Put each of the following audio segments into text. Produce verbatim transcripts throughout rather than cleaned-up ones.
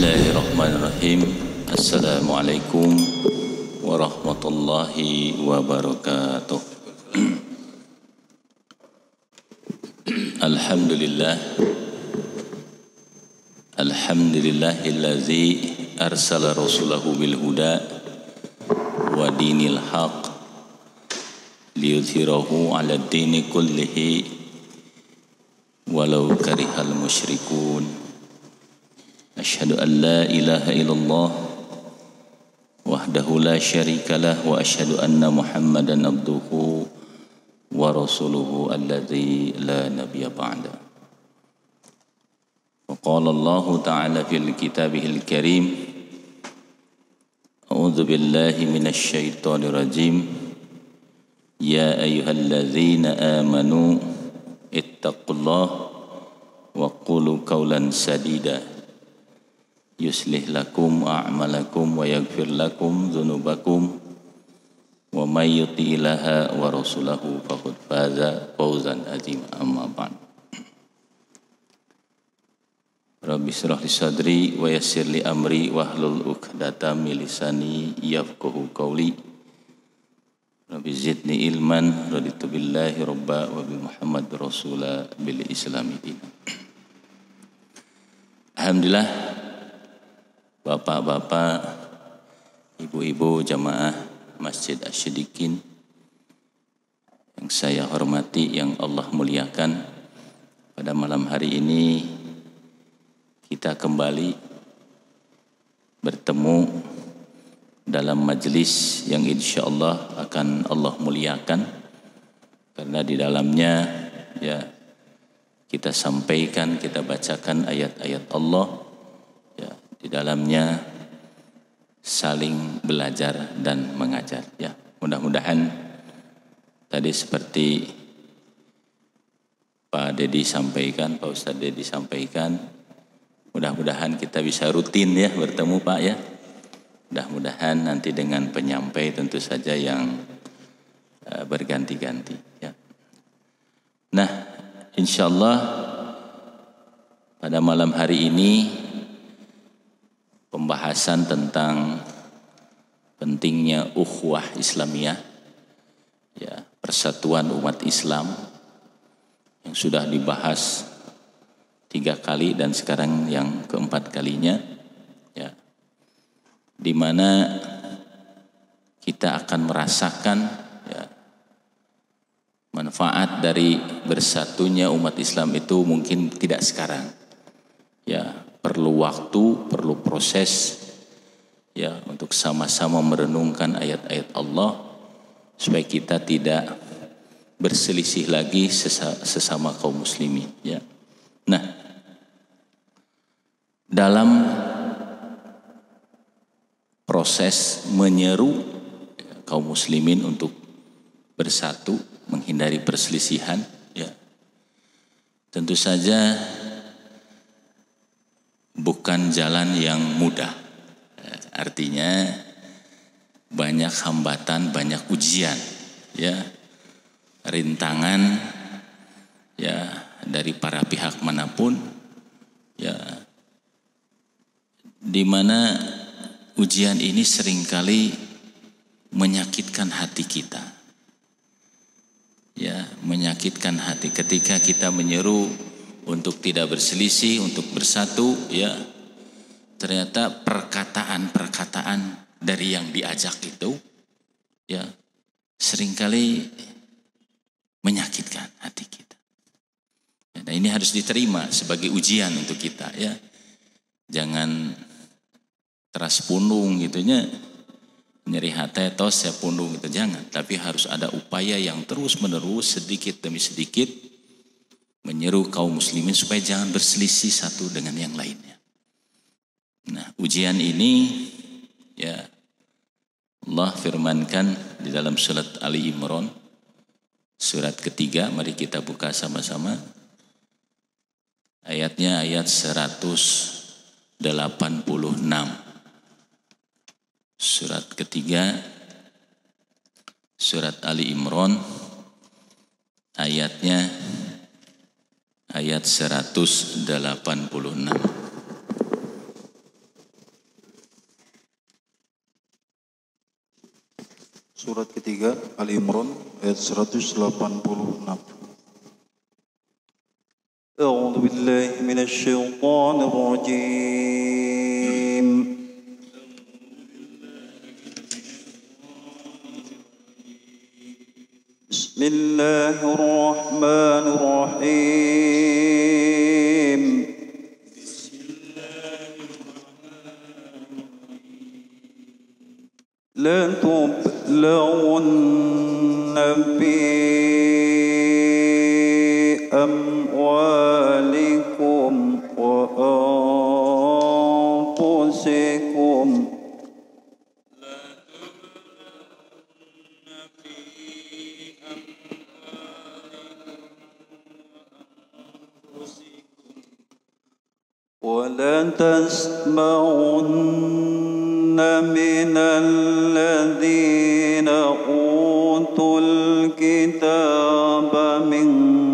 Bismillahirrahmanirrahim. Assalamualaikum warahmatullahi wabarakatuh. Alhamdulillah. Alhamdulillahillazi arsala rasulahu bil huda wa dinil haq liyudhhirahu 'ala ad-dini kullihi walau karihal musyrikun. Asyhadu an la ilaha illallah wahdahu la syarika lah wa asyhadu anna Muhammadan abduhu wa rasuluhu alladzi la nabiyya ba'da. Wa qala Allah ta'ala fil kitabihil karim, a'udzu billahi minasy syaithanir rajim. Ya ayyuhalladzina amanu ittaqullaha wa qulu qawlan sadida yuslih lakum a'malakum wa yaghfir lakum dzunubakum wa may yuti'illaha wa rasulahu faqad faza fawzan azima. Amma ba'd. Rabbi shrah li sadri wa yassir li amri wahlul 'uqdatam min lisani yafqahu qawli. Rabbi zidni ilman raditu billahi rabba wa bi Muhammad rasula bil islami dinan. Alhamdulillah, bapak-bapak, ibu-ibu jamaah Masjid Asy-Syadiqin yang saya hormati, yang Allah muliakan, pada malam hari ini kita kembali bertemu dalam majelis yang insya Allah akan Allah muliakan, karena di dalamnya ya kita sampaikan, kita bacakan ayat-ayat Allah, ya, di dalamnya saling belajar dan mengajar. Ya, mudah-mudahan tadi seperti Pak Dedi sampaikan, Pak Ustadz Dedi sampaikan, mudah-mudahan kita bisa rutin ya bertemu Pak ya. Mudah-mudahan nanti dengan penyampai tentu saja yang uh, berganti-ganti. Ya. Nah, insya Allah pada malam hari ini pembahasan tentang pentingnya ukhuwah Islamiyah, ya, persatuan umat Islam, yang sudah dibahas tiga kali dan sekarang yang keempat kalinya, ya, di mana kita akan merasakan ya, manfaat dari bersatunya umat Islam itu mungkin tidak sekarang, ya, perlu waktu, perlu proses, ya, untuk sama-sama merenungkan ayat-ayat Allah supaya kita tidak berselisih lagi sesama kaum muslimin, ya. Nah, dalam proses menyeru kaum muslimin untuk bersatu, menghindari perselisihan, ya, tentu saja bukan jalan yang mudah. Artinya banyak hambatan, banyak ujian, ya, rintangan, ya, dari para pihak manapun, ya, di mana ujian ini seringkali menyakitkan hati kita, ya, menyakitkan hati ketika kita menyeru untuk tidak berselisih, untuk bersatu, ya, ternyata perkataan-perkataan dari yang diajak itu, ya, seringkali menyakitkan hati kita. Nah, ini harus diterima sebagai ujian untuk kita, ya. Jangan teras pundung gitunya, nyeri hati tos saya pundung gitu, jangan. Tapi harus ada upaya yang terus menerus, sedikit demi sedikit, menyeru kaum muslimin supaya jangan berselisih satu dengan yang lainnya. Nah, ujian ini, ya, Allah firmankan di dalam surat Ali Imran, surat ketiga, mari kita buka sama-sama. Ayatnya ayat seratus delapan puluh enam. Surat ketiga, surat Ali Imran, ayatnya ayat seratus delapan puluh enam. surat ketiga Ali Imran ayat seratus delapan puluh enam. A'udzu billahi minasyaitonir rajim. Bismillahirrahmanirrahim. La tublawunna fi amwalikum wa anfusikum. ولا تسمعن من الذين أوتوا الكتاب من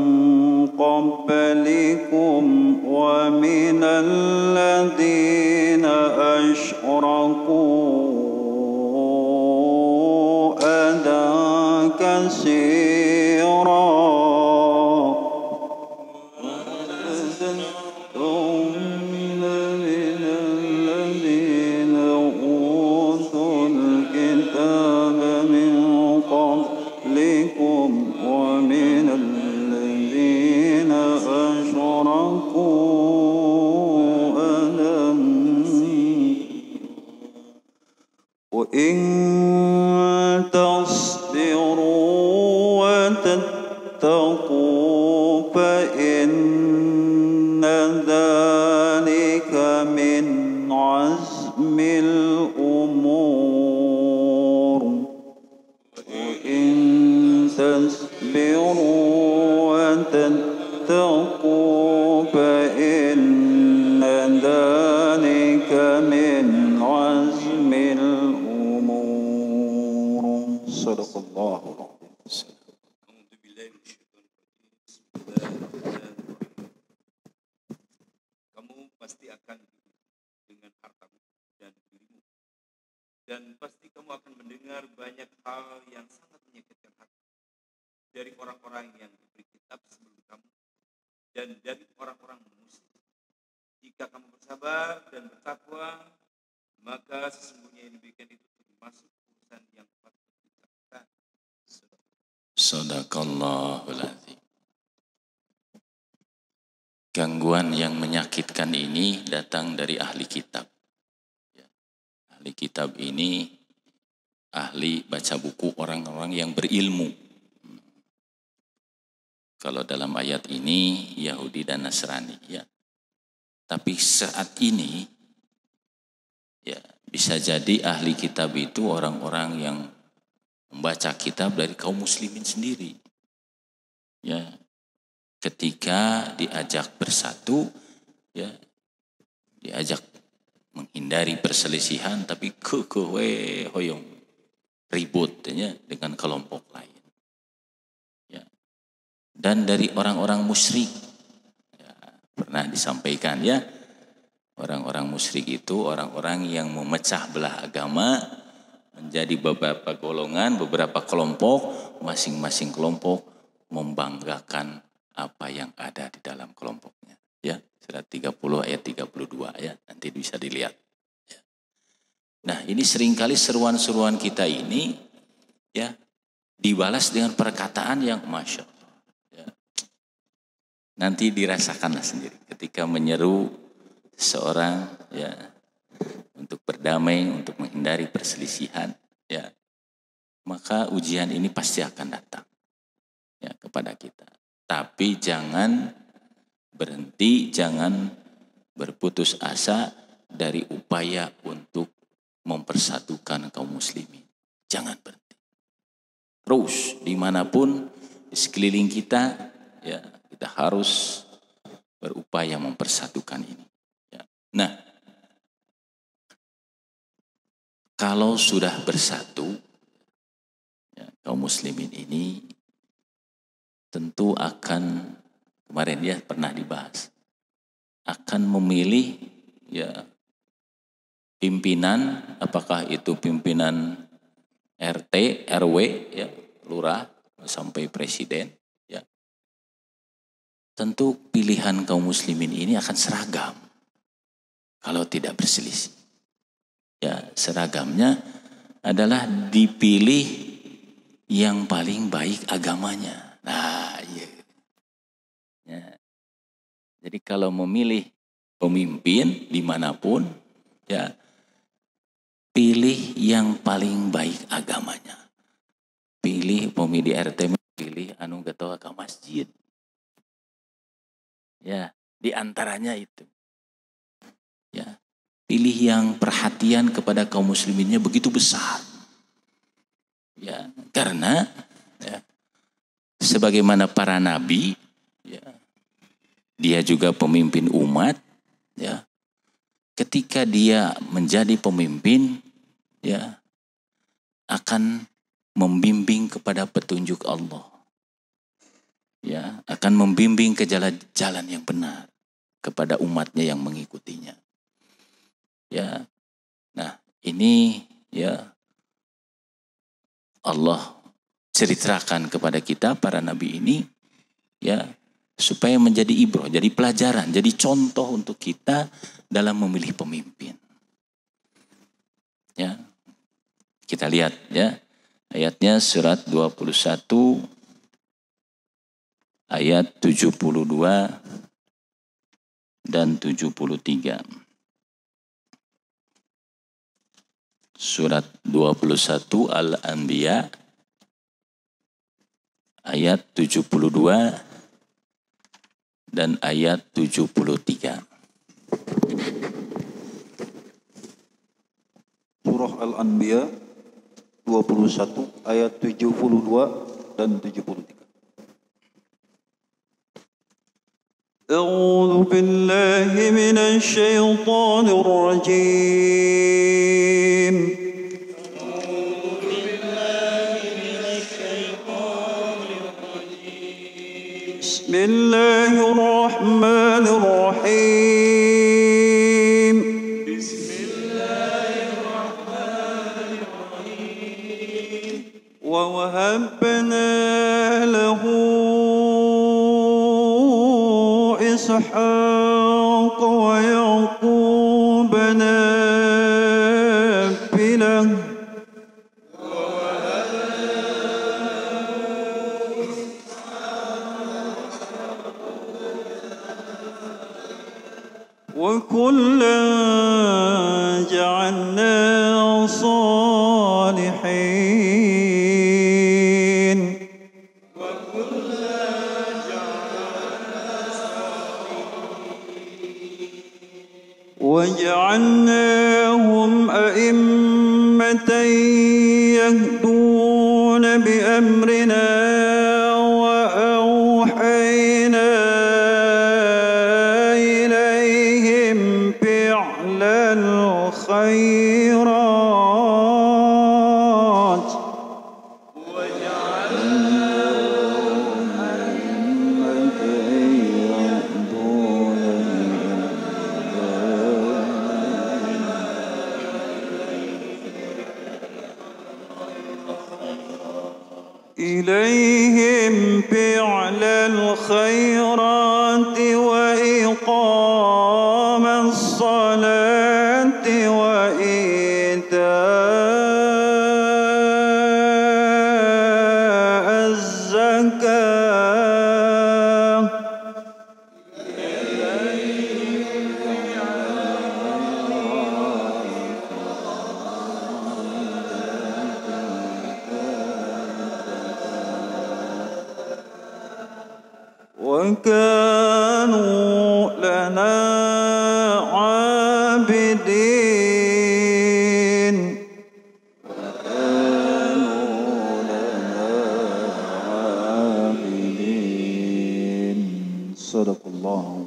قبلكم ومن الذين أشركوا أذى كثيرا وإن تصبروا وتتقوا فإن ذلك من عزم الأمور وإن تصبروا وتتقوا فإن ذلك من عزم الأمور. صدق الله العظيم. Kamu pasti akan dengan hartamu dan dirimu, dan pasti kamu akan mendengar banyak hal yang sangat menyakitkan hati dari orang-orang yang diberi kitab sebelum kamu dan dari orang-orang musyrik. Jika kamu bersabar dan bertakwa, maka sesungguhnya yang demikian itu termasuk urusan yang patut dilakukan. Shadaqallahul azim. Gangguan yang menyakitkan ini datang dari ahli kitab. Ya. Ahli kitab ini ahli baca buku orang-orang yang berilmu. Kalau dalam ayat ini Yahudi dan Nasrani, ya. Tapi saat ini ya bisa jadi ahli kitab itu orang-orang yang membaca kitab dari kaum muslimin sendiri. Ya. Ketika diajak bersatu, ya diajak menghindari perselisihan, tapi kekeh we hoyong ribut ya, dengan kelompok lain. Ya. Dan dari orang-orang musyrik, ya, pernah disampaikan ya, orang-orang musyrik itu orang-orang yang memecah belah agama menjadi beberapa golongan, beberapa kelompok, masing-masing kelompok membanggakan apa yang ada di dalam kelompoknya. Ya, surat tiga puluh ayat tiga puluh dua ya, nanti bisa dilihat. Ya. Nah, ini seringkali seruan-seruan kita ini ya dibalas dengan perkataan yang masya Allah. Ya. Nanti dirasakanlah sendiri ketika menyeru seorang ya untuk berdamai, untuk menghindari perselisihan, ya maka ujian ini pasti akan datang ya kepada kita. Tapi jangan berhenti, jangan berputus asa dari upaya untuk mempersatukan kaum muslimin. Jangan berhenti. Terus dimanapun di sekeliling kita, ya kita harus berupaya mempersatukan ini. Ya. Nah, kalau sudah bersatu, ya, kaum muslimin ini tentu akan, kemarin ya pernah dibahas, akan memilih ya pimpinan, apakah itu pimpinan R T, R W, ya, lurah sampai presiden, ya. Tentu pilihan kaum muslimin ini akan seragam kalau tidak berselisih. Ya, seragamnya adalah dipilih yang paling baik agamanya. Nah, iya. Ya. Jadi kalau memilih pemimpin dimanapun, ya, pilih yang paling baik agamanya. Pilih pemilih R T, pilih anu ketua ke masjid. Ya, di antaranya itu. Ya, pilih yang perhatian kepada kaum musliminnya begitu besar. Ya, karena ya, sebagaimana para nabi, ya, dia juga pemimpin umat, ya. Ketika dia menjadi pemimpin, ya, akan membimbing kepada petunjuk Allah. Ya, akan membimbing ke jalan-jalan yang benar kepada umatnya yang mengikutinya. Ya. Nah, ini ya Allah ceritakan kepada kita para nabi ini, ya, supaya menjadi ibrah, jadi pelajaran, jadi contoh untuk kita dalam memilih pemimpin. Ya. Kita lihat, ya. Ayatnya surat dua puluh satu ayat tujuh puluh dua dan tujuh puluh tiga. Surat dua puluh satu Al-Anbiya ayat tujuh puluh dua dan ayat tujuh puluh tiga. Surah Al-Anbiya dua puluh satu ayat tujuh puluh dua dan tujuh puluh tiga. أعوذ بالله من الشيطان الرجيم أعوذ بالله من الشيطان الرجيم بسم الله الرحمن الرحيم بسم الله الرحمن الرحيم ووهبنا له إسحاق ويعقوب نافلة وكلا جعلنا صالحين وجعلناهم أئمة يهدون بأمرنا وأوحينا إليهم فعل الخيرات وجعلناهم أئمة يهدون إليهم فعل الخيرات وإقام الصلاة وإيتاء الزكاة وكانوا لنا عابدين وكانوا لنا عابدين صدق الله.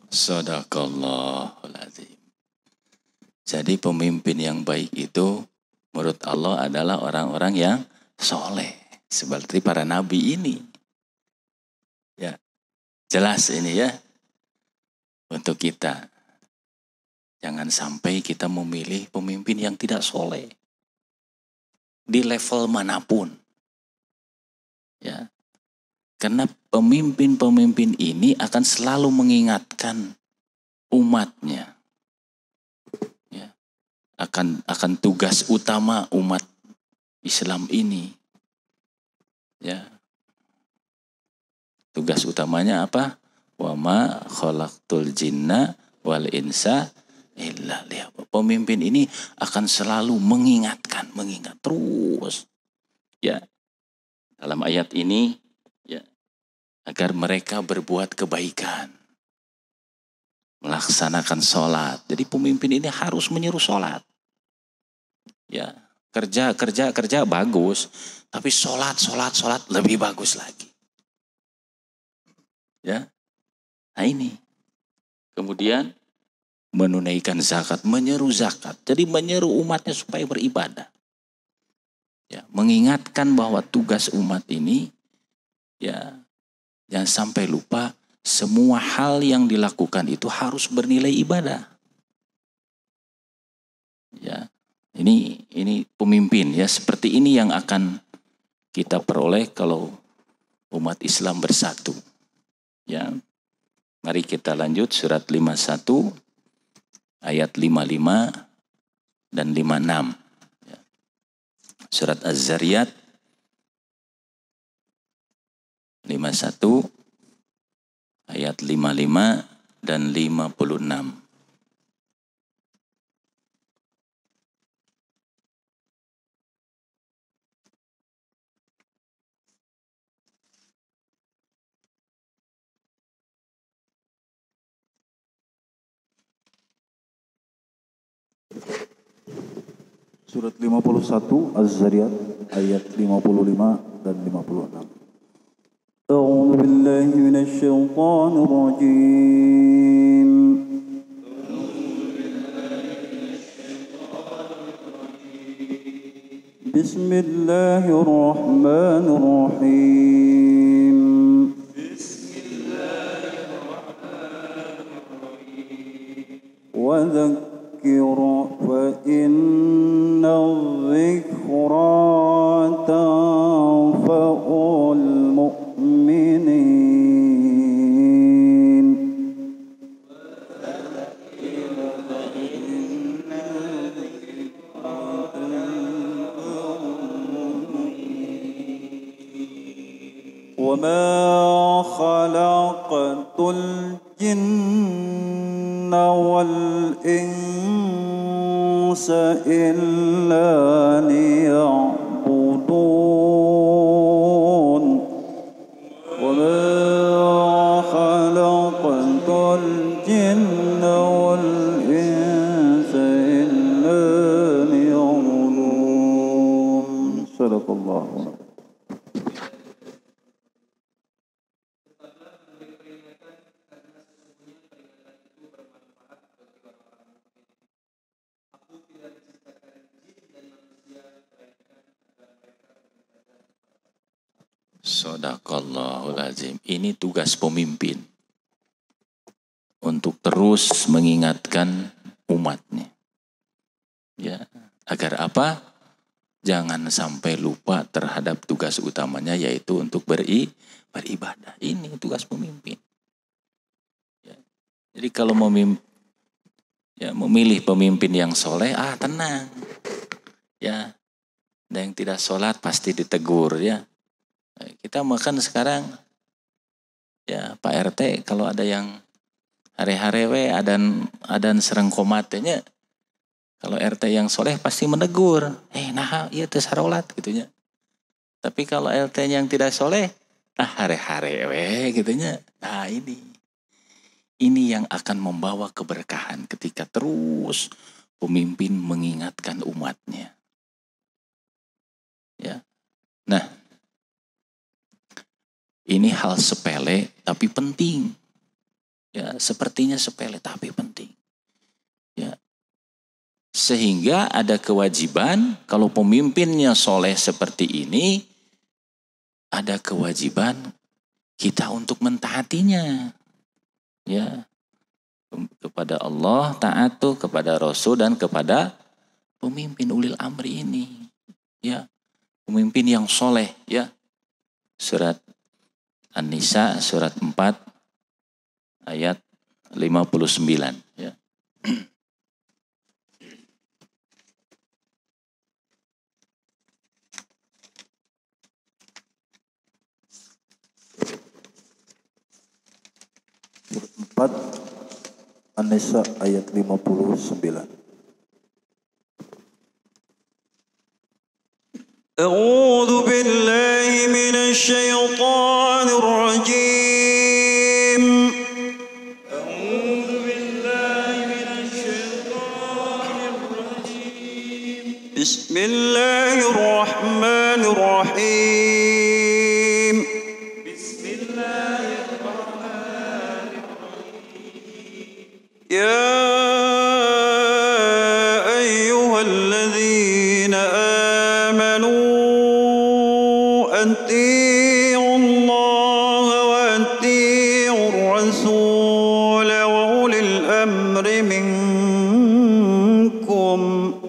Shadaqallahul azim. Jadi pemimpin yang baik itu menurut Allah adalah orang-orang yang soleh. Seperti para nabi ini. Ya, jelas ini ya. Untuk kita. Jangan sampai kita memilih pemimpin yang tidak soleh. Di level manapun. Ya. Karena pemimpin-pemimpin ini akan selalu mengingatkan umatnya. Ya. Akan akan tugas utama umat Islam ini. Ya. Tugas utamanya apa? Wa ma khalaqtul jinna wal insa illa liya'budun. Pemimpin ini akan selalu mengingatkan, mengingat terus. Ya. Dalam ayat ini ya, agar mereka berbuat kebaikan. Melaksanakan sholat. Jadi pemimpin ini harus menyuruh sholat. Ya, kerja, kerja, kerja bagus. Tapi sholat, sholat, sholat lebih bagus lagi. Ya, nah ini. Kemudian menunaikan zakat, menyeru zakat. Jadi menyeru umatnya supaya beribadah. Ya, mengingatkan bahwa tugas umat ini ya jangan sampai lupa semua hal yang dilakukan itu harus bernilai ibadah. Ya, ini ini pemimpin ya seperti ini yang akan kita peroleh kalau umat Islam bersatu. Ya, mari kita lanjut surat lima puluh satu ayat lima puluh lima dan lima puluh enam. Ya. Surat Az-Zariyat lima puluh satu ayat lima puluh lima dan lima puluh enam. Surat lima puluh satu Az-Zariyat ayat lima puluh lima dan lima puluh enam. أعوذ بالله من الشيطان الرجيم بسم الله الرحمن الرحيم وذكر فإن الذكرى تنفع المؤمنين وما خلقت الجن والإنس إلا ليعبدون وما خلقت الجن والإنس إلا ليعبدون صدق الله. Shadaqallahul azim. Ini tugas pemimpin untuk terus mengingatkan umatnya. Ya, agar apa? Jangan sampai lupa terhadap tugas utamanya yaitu untuk beri, beribadah. Ini tugas pemimpin. Ya. Jadi kalau memim, ya, memilih pemimpin yang soleh, ah tenang. Ya, ada yang tidak sholat pasti ditegur ya. Kita makan sekarang, ya Pak R T kalau ada yang hari-hari we adan adan sereng komatenya, kalau R T yang soleh pasti menegur, eh nah iya teu sarolat gitunya. Tapi kalau R T yang tidak soleh, ah hari-hari we gitunya. Nah ini, ini yang akan membawa keberkahan ketika terus pemimpin mengingatkan umatnya. Ya, nah. Ini hal sepele tapi penting. Ya, sepertinya sepele tapi penting. Ya. Sehingga ada kewajiban kalau pemimpinnya soleh seperti ini, ada kewajiban kita untuk mentaatinya. Ya. Kepada Allah taat tuh, kepada Rasul dan kepada pemimpin ulil amri ini. Ya. Pemimpin yang soleh, ya. Surat An-Nisa surat empat ayat lima puluh sembilan, ya. Surat empat An-Nisa ayat lima puluh sembilan. أعوذ بالله من الشيطان الرجيم أعوذ بالله من الشيطان الرجيم بسم الله الرحمن الرحيم بسم الله الرحمن الرحيم يا أيها الذين آمنوا أطيعوا الله وأطيعوا الرسول وأولي الأمر منكم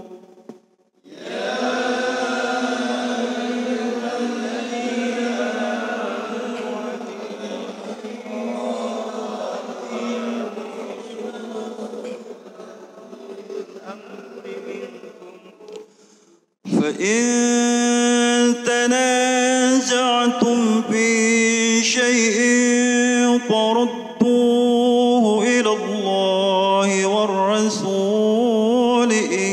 فإن تنازعتم في شيء فردوه إلى الله والرسول إن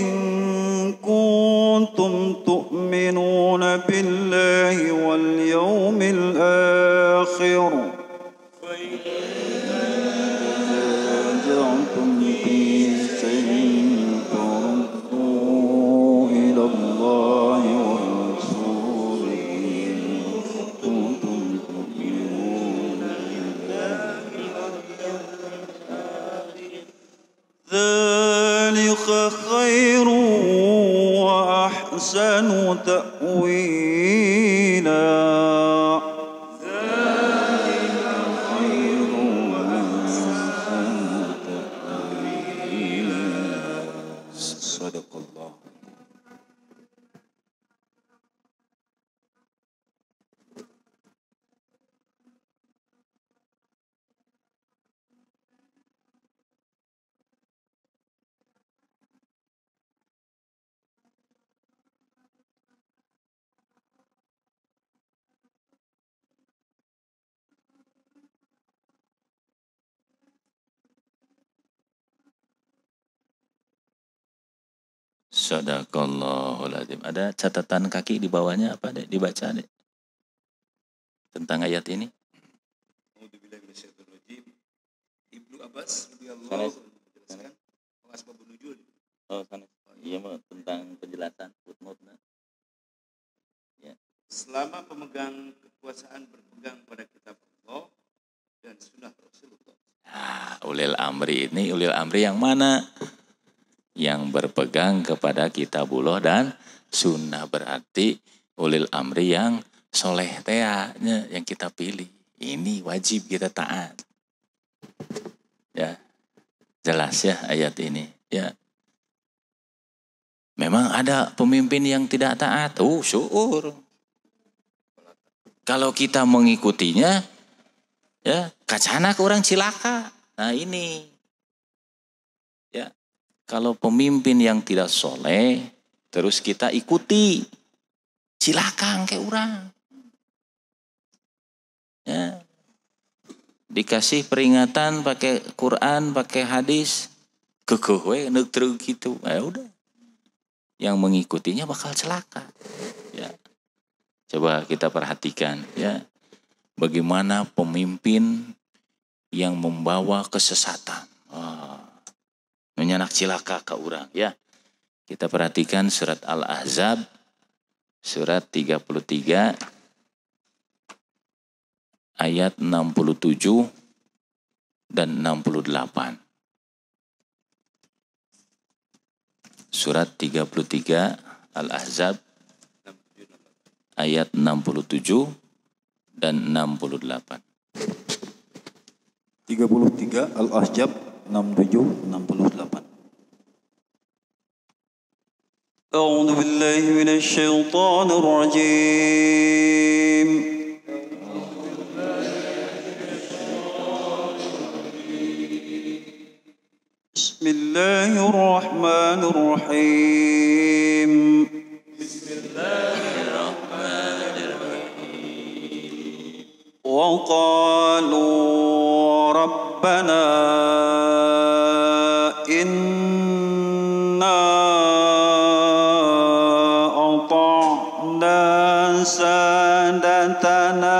كنتم تؤمنون بالله واليوم الآخر فإن تنازعتم في شيء فردوه إلى الله والرسول إن كنتم تؤمنون ذلك خير وأحسن تأويلا ذلك خير وأحسن تأويلا صدق الله. Sadaqallahul azim. Ada catatan kaki di bawahnya apa deh? Dibaca deh. Tentang ayat ini. Ibnu Abbas radhiyallahu anhu menjelaskan asbabun nuzul. Oh, sana. Iya, tentang penjelasan footnote-nya. Ya. Selama pemegang kekuasaan berpegang pada kitab Allah dan sunnah Rasulullah. Nah, ulil amri ini, ulil amri yang mana? Yang berpegang kepada kitabullah dan sunnah, berarti ulil amri yang soleh teanya yang kita pilih. Ini wajib kita taat. Ya, jelas ya ayat ini. Ya, memang ada pemimpin yang tidak taat. Oh, syukur. Kalau kita mengikutinya, ya kacana ke orang cilaka. Nah ini, ya. Kalau pemimpin yang tidak soleh, terus kita ikuti, silakan ke orang. Ya. Dikasih peringatan pakai Quran, pakai hadis, kekeh we neuk terus gitu. Ya udah. Yang mengikutinya bakal celaka. Ya. Coba kita perhatikan ya. Bagaimana pemimpin yang membawa kesesatan. Oh. Menyanak cilaka ke orang ya. Kita perhatikan surat Al-Ahzab surat tiga puluh tiga ayat enam puluh tujuh dan enam puluh delapan. Surat tiga puluh tiga Al-Ahzab ayat enam puluh tujuh dan enam puluh delapan. tiga puluh tiga Al-Ahzab enam puluh tujuh enam puluh delapan. أعوذ بالله من الشيطان الرجيم بسم الله الرحمن الرحيم بسم الله الرحمن الرحيم وقالوا ربنا إنا أطعنا سادتنا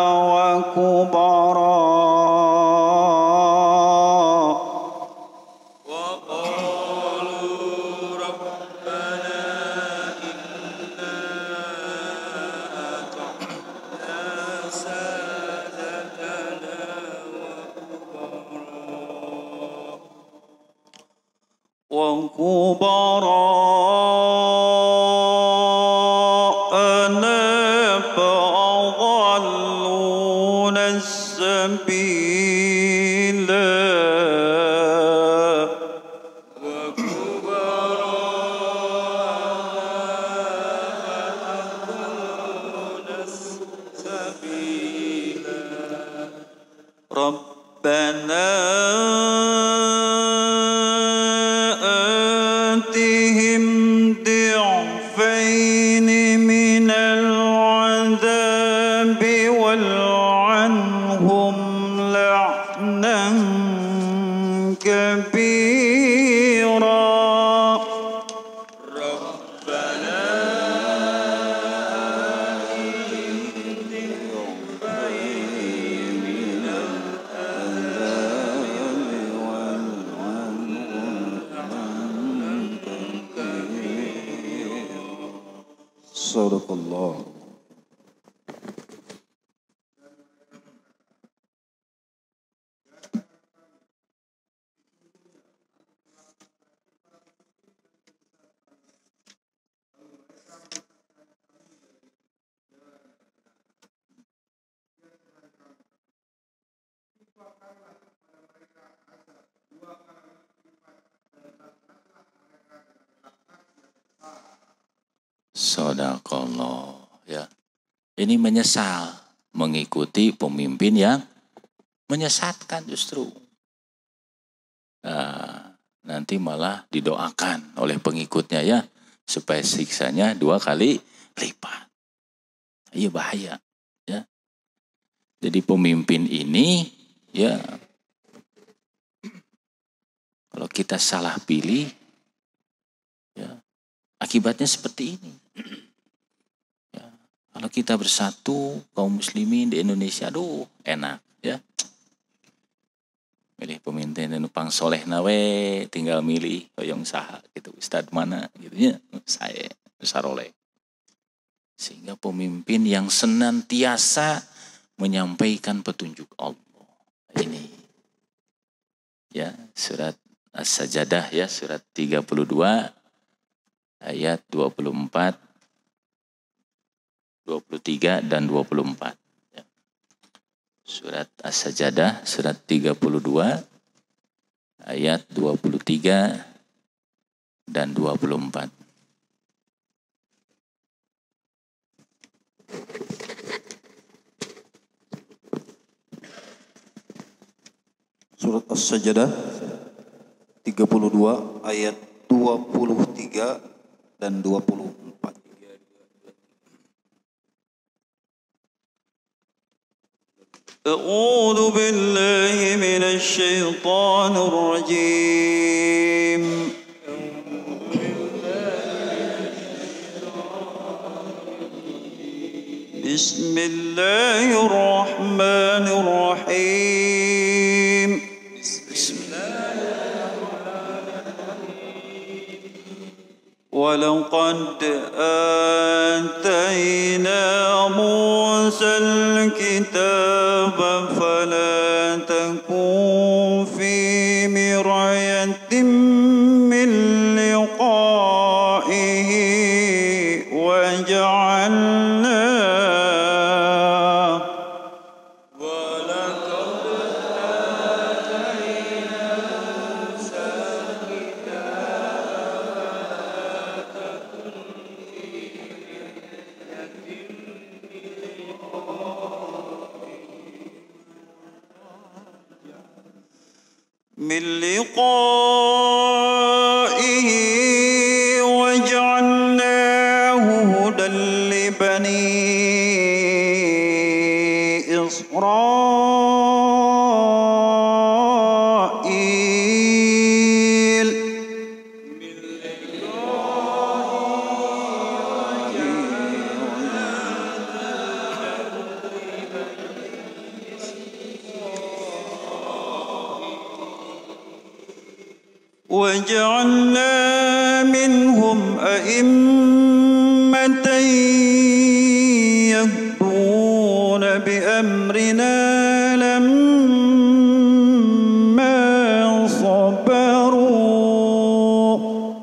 وكبراء وقالوا ربنا إنا أطعنا سادتنا وكبراءنا فأضلونا السبيل ربنا آتهم ضعفين من العذاب والعنهم لعنا كبيرا ربنا آتهم ضعفين من العذاب والعنهم لعنا كبيرا صدق الله. Sadaqallah, ya. Ini menyesal mengikuti pemimpin yang menyesatkan justru. Nah, nanti malah didoakan oleh pengikutnya ya supaya siksanya dua kali lipat. Iya bahaya, ya. Jadi pemimpin ini ya kalau kita salah pilih ya akibatnya seperti ini. Ya, kalau kita bersatu kaum muslimin di Indonesia, aduh enak ya. Milih pemimpin numpang soleh nawe, tinggal milih hoyong saha gitu, ustad mana gitu ya, saya saroleh. Sehingga pemimpin yang senantiasa menyampaikan petunjuk Allah. Ini ya surat As-Sajdah ya, surat tiga puluh dua ayat dua puluh empat, dua puluh tiga dan dua puluh empat. Ya. Surat As-Sajdah surat tiga puluh dua ayat dua puluh tiga dan dua puluh empat. Surat As-Sajdah tiga puluh dua ayat dua puluh tiga dan dua puluh empat. A'udzu billahi minasy syaithanir rajim. Bismillahirrahmanirrahim. ولقد آتينا موسى الكتاب فلا تكن في مرية من لقائه وجعلنا من لقائه وجعلناه هدى لبني إسرائيل وجعلنا منهم أئمة يهدون بأمرنا لما صبروا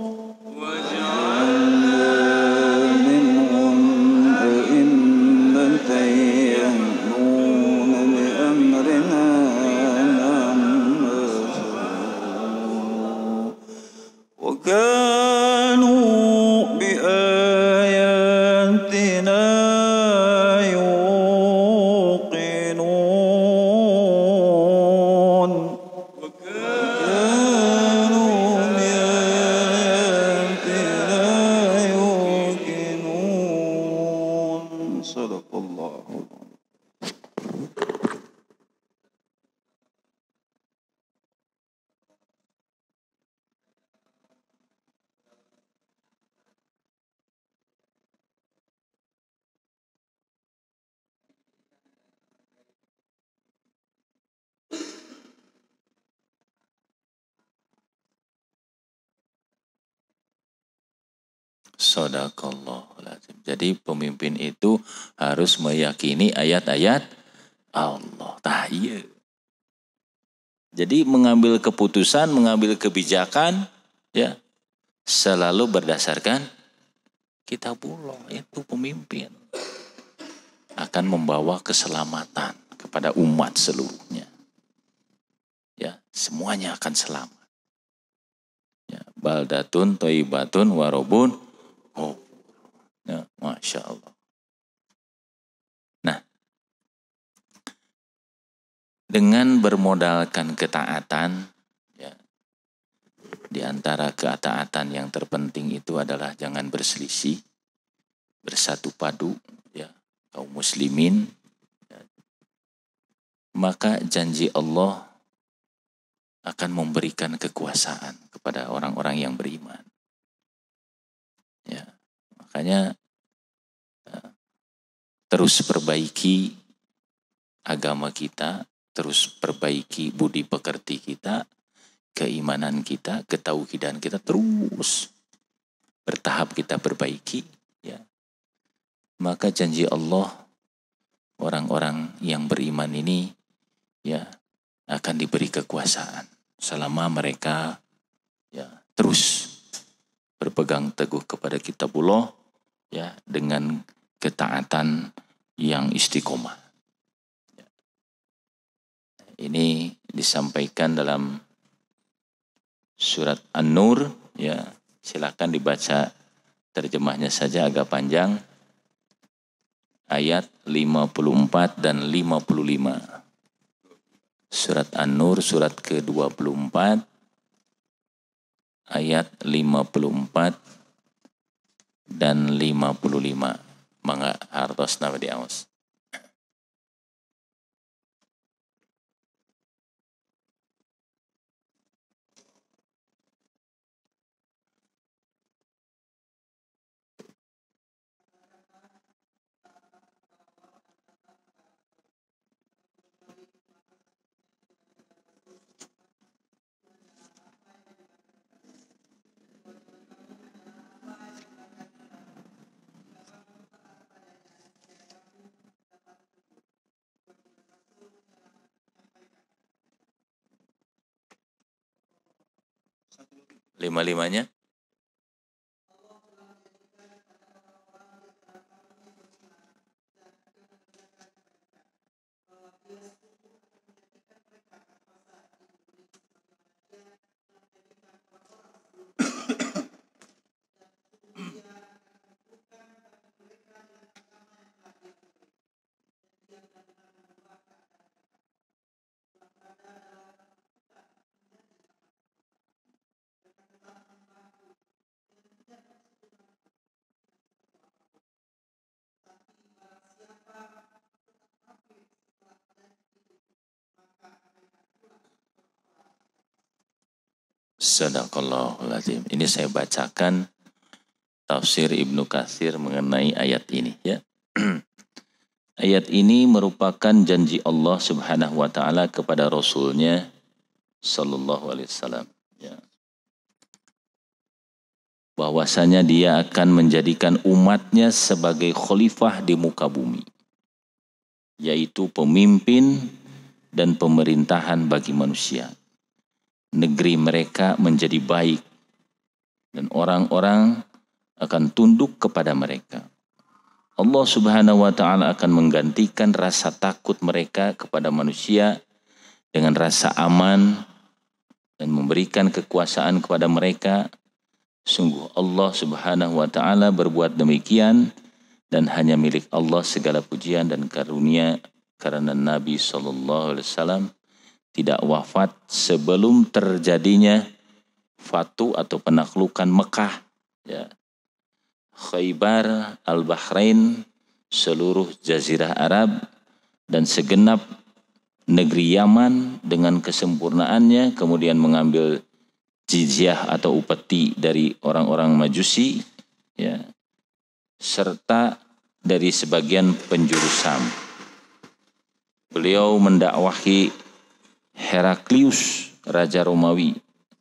وجعلنا منهم أئمة يهدون بأمرنا وكانوا بآياتنا يوقنون وكانوا بآياتنا يوقنون صدق الله العظيم. Shadaqallahul azim. Jadi pemimpin itu harus meyakini ayat-ayat Allah. Tah iya. Jadi mengambil keputusan, mengambil kebijakan ya selalu berdasarkan kitabullah. Itu pemimpin akan membawa keselamatan kepada umat seluruhnya. Ya, semuanya akan selamat. Ya, baldatun thayyibatun warobun. Oh, ya, Masya Allah. Nah, dengan bermodalkan ketaatan, ya, di antara ketaatan yang terpenting itu adalah jangan berselisih, bersatu padu, ya, kaum muslimin, ya, maka janji Allah akan memberikan kekuasaan kepada orang-orang yang beriman. Ya, makanya uh, terus perbaiki agama kita, terus perbaiki budi pekerti kita, keimanan kita, ketauhidan kita, terus bertahap kita perbaiki. Ya, maka janji Allah orang-orang yang beriman ini ya akan diberi kekuasaan selama mereka ya terus berpegang teguh kepada kitabullah ya dengan ketaatan yang istiqomah. Ya. Ini disampaikan dalam surat An-Nur ya, silakan dibaca terjemahnya saja agak panjang, ayat lima puluh empat dan lima puluh lima. Surat An-Nur surat ke dua puluh empat ayat lima puluh empat dan lima puluh lima. Mangga hartos nama diaos. Lima-limanya? Sadaqallahul azim. Ini saya bacakan tafsir Ibnu Katsir mengenai ayat ini ya. Ayat ini merupakan janji Allah Subhanahu wa taala kepada Rasulnya sallallahu alaihi wasallam ya. Bahwasanya dia akan menjadikan umatnya sebagai khalifah di muka bumi, yaitu pemimpin dan pemerintahan bagi manusia. Negeri mereka menjadi baik dan orang-orang akan tunduk kepada mereka. Allah Subhanahu wa taala akan menggantikan rasa takut mereka kepada manusia dengan rasa aman dan memberikan kekuasaan kepada mereka. Sungguh Allah Subhanahu wa taala berbuat demikian dan hanya milik Allah segala pujian dan karunia, karena Nabi sallallahu alaihi wasallam tidak wafat sebelum terjadinya fatu atau penaklukan Mekah ya. Khaybar, Al-Bahrain, seluruh jazirah Arab dan segenap negeri Yaman dengan kesempurnaannya, kemudian mengambil jizyah atau upeti dari orang-orang Majusi ya, serta dari sebagian penjuru Sam. Beliau mendakwahi Heraklius, raja Romawi,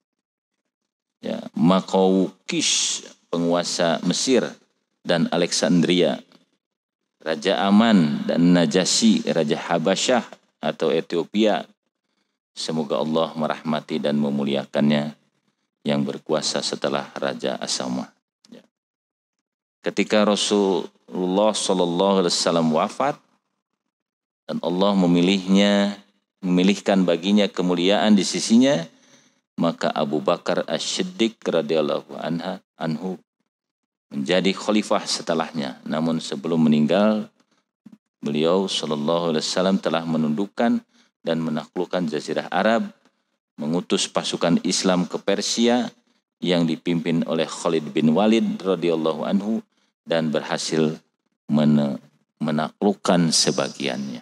ya, Makaukis, penguasa Mesir, dan Alexandria, Raja Aman, dan Najasyi, Raja Habasyah atau Ethiopia. Semoga Allah merahmati dan memuliakannya yang berkuasa setelah Raja Asama. Ya. Ketika Rasulullah Sallallahu Alaihi Wasallam wafat dan Allah memilihnya, memilihkan baginya kemuliaan di sisinya, maka Abu Bakar As-Siddiq radhiyallahu anha anhu menjadi khalifah setelahnya. Namun sebelum meninggal, beliau sallallahu alaihi wasallam telah menundukkan dan menaklukkan jazirah Arab, mengutus pasukan Islam ke Persia yang dipimpin oleh Khalid bin Walid radhiyallahu anhu dan berhasil men- menaklukkan sebagiannya.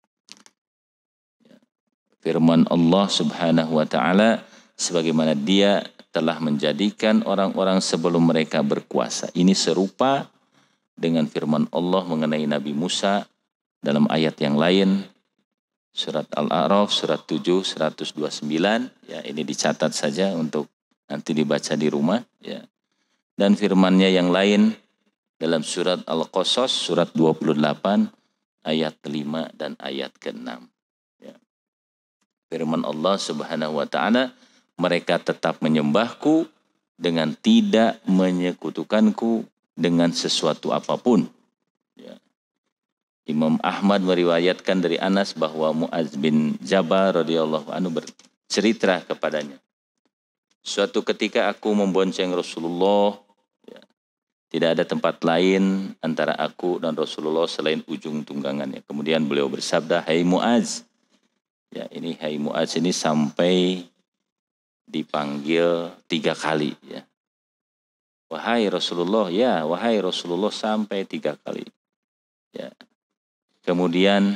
Firman Allah Subhanahu wa taala, sebagaimana dia telah menjadikan orang-orang sebelum mereka berkuasa. Ini serupa dengan firman Allah mengenai Nabi Musa dalam ayat yang lain, surat Al-A'raf, surat tujuh, seratus dua puluh sembilan. Ya, ini dicatat saja untuk nanti dibaca di rumah. Ya. Dan firmannya yang lain dalam surat Al-Qasas, surat dua puluh delapan, ayat lima dan ayat keenam. Ya. Firman Allah Subhanahu wa taala, mereka tetap menyembahku dengan tidak menyekutukanku dengan sesuatu apapun. Ya. Imam Ahmad meriwayatkan dari Anas bahwa Mu'adz bin Jabal radhiyallahu anhu bercerita kepadanya, suatu ketika aku membonceng Rasulullah, ya, tidak ada tempat lain antara aku dan Rasulullah selain ujung tunggangannya. Kemudian beliau bersabda, hai Mu'adz. Ya, ini hai Mu'adz ini sampai dipanggil tiga kali. Ya. Wahai Rasulullah, ya wahai Rasulullah, sampai tiga kali. Ya. Kemudian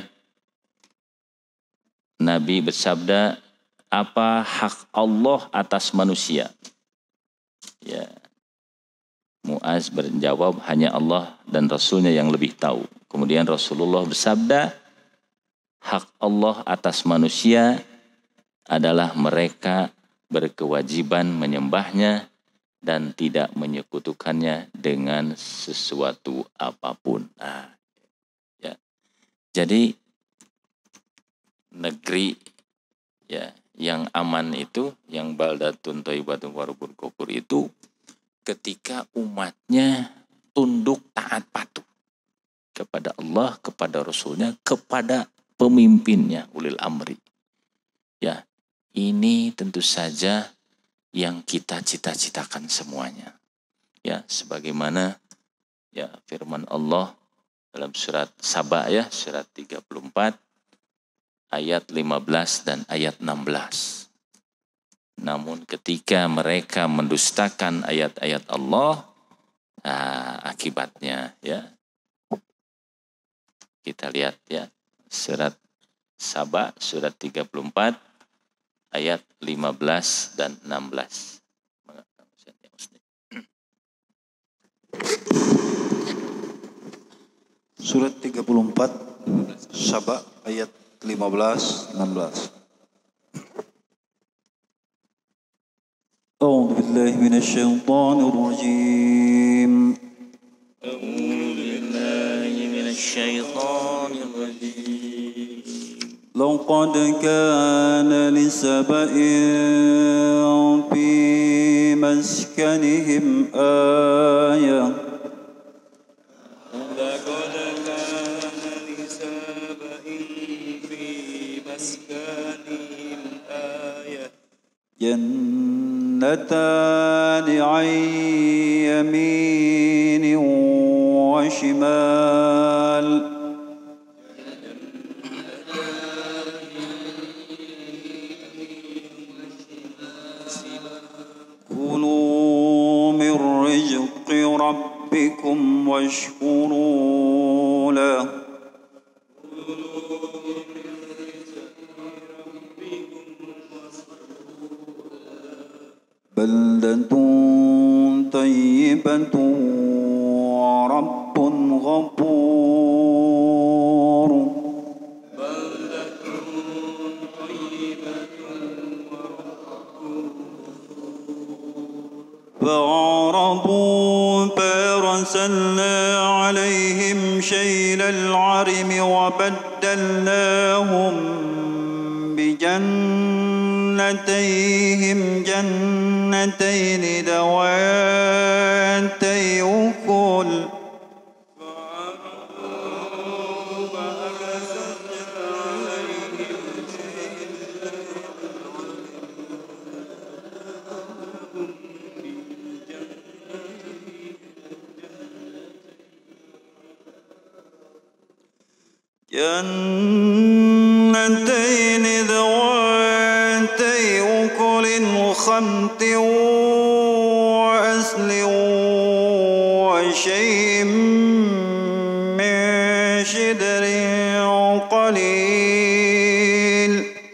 Nabi bersabda, apa hak Allah atas manusia? Ya. Mu'adz menjawab, hanya Allah dan Rasulnya yang lebih tahu. Kemudian Rasulullah bersabda, hak Allah atas manusia adalah mereka berkewajiban menyembahnya dan tidak menyekutukannya dengan sesuatu apapun. Nah, ya. Jadi negeri ya yang aman itu, yang baldatun thayyibatun wa rabbun ghafur itu ketika umatnya tunduk taat patuh kepada Allah, kepada Rasulnya, kepada pemimpinnya, ulil amri. Ya, ini tentu saja yang kita cita-citakan semuanya. Ya, sebagaimana ya firman Allah dalam surat Saba ya, surat tiga puluh empat ayat lima belas dan ayat enam belas. Namun ketika mereka mendustakan ayat-ayat Allah, nah, akibatnya ya kita lihat ya, surat Saba surat tiga puluh empat ayat lima belas dan enam belas. Surat tiga puluh empat Saba ayat lima belas enam belas. أعوذ بالله من الشيطان الرجيم أعوذ بالله من الشيطان الرجيم لقد كان لسبإ في مسكنهم آية لقد كان لسبإ في مسكنهم آية جنتان عن يمين وشمال كلوا من رزق ربكم واشكروا له بلدة طيبة ورب غفور فأعرضوا فأرسلنا عليهم سيل العرم وبدلناهم بجنتيهم جنتين ذواتي أكل جنتين ذواتي أكل خمط وأصل وشيء من شدر قليل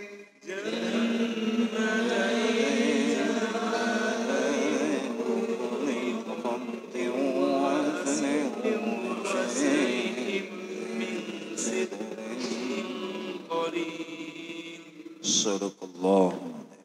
Sadaqallah.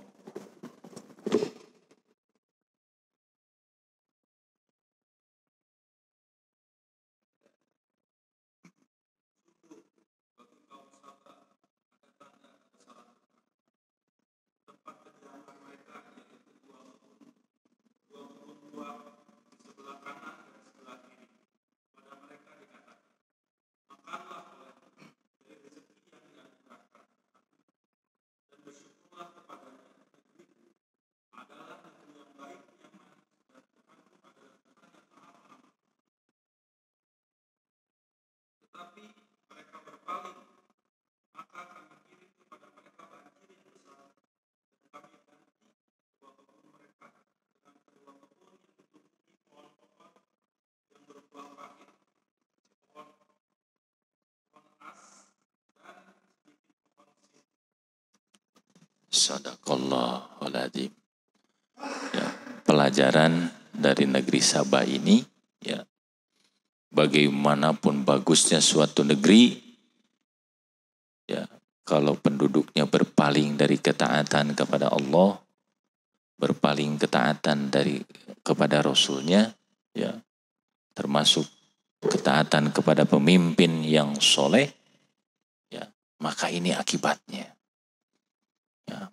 Sadaqallahul adzim. Ya, pelajaran dari negeri Sabah ini, ya, bagaimanapun bagusnya suatu negeri, ya, kalau penduduknya berpaling dari ketaatan kepada Allah, berpaling ketaatan dari kepada Rasulnya, ya, termasuk ketaatan kepada pemimpin yang soleh, ya, maka ini akibatnya. Ya,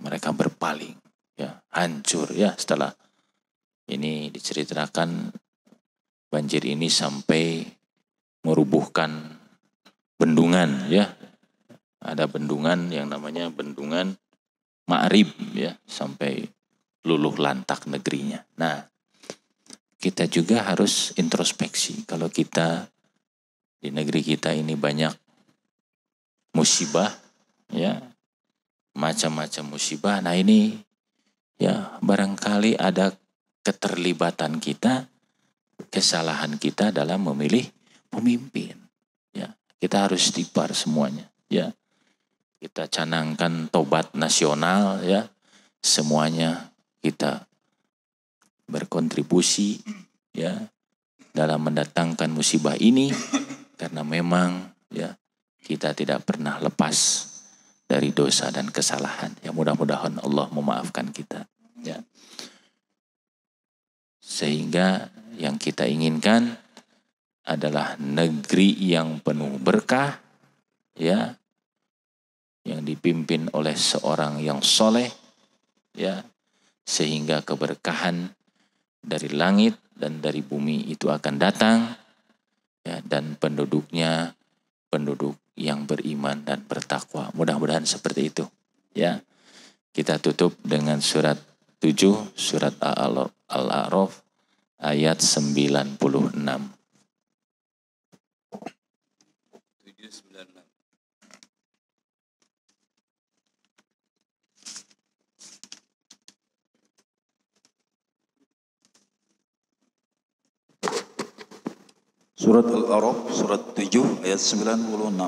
mereka berpaling, ya, hancur ya setelah ini diceritakan banjir ini sampai merubuhkan bendungan ya. Ada bendungan yang namanya bendungan Ma'rib ya, sampai luluh lantak negerinya. Nah, kita juga harus introspeksi. Kalau kita di negeri kita ini banyak musibah ya, macam-macam musibah. Nah, ini ya barangkali ada keterlibatan kita, kesalahan kita dalam memilih pemimpin. Ya, kita harus istighfar semuanya. Ya, kita canangkan tobat nasional ya, semuanya kita berkontribusi ya dalam mendatangkan musibah ini, karena memang ya kita tidak pernah lepas dari dosa dan kesalahan. Ya, mudah-mudahan Allah memaafkan kita ya. Sehingga yang kita inginkan adalah negeri yang penuh berkah ya, yang dipimpin oleh seorang yang soleh ya, sehingga keberkahan dari langit dan dari bumi itu akan datang ya, dan penduduknya penduduk yang beriman dan bertakwa. Mudah-mudahan seperti itu ya. Kita tutup dengan surat tujuh, surat Al-A'raf ayat sembilan puluh enam. tujuh sembilan enam. Surat Al-A'raf, surat tujuh ayat sembilan puluh enam.